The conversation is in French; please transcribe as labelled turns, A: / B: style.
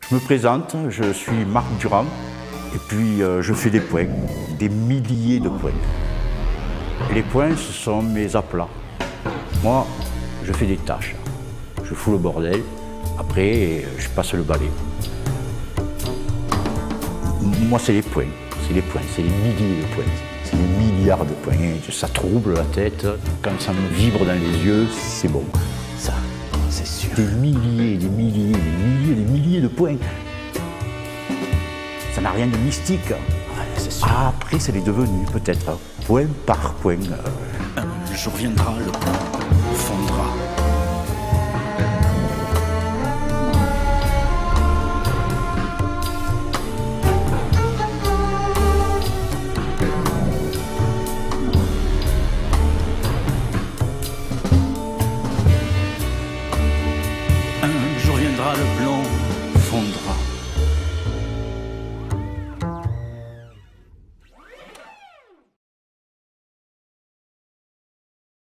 A: Je me présente, je suis Marc Durand et puis je fais des points, des milliers de points. Les points, ce sont mes aplats. Moi, je fais des tâches. Je fous le bordel, après je passe le balai. Moi, c'est les points, c'est les points, c'est les milliers de points. C'est des milliards de points, ça trouble la tête. Quand ça me vibre dans les yeux, c'est bon. Ça, c'est sûr. Des milliers, des milliers, des milliers, des milliers de points. Ça n'a rien de mystique.
B: Ouais, c'est sûr.
A: Après, ça l'est devenu, peut-être, point par point.
B: Un jour viendra le point.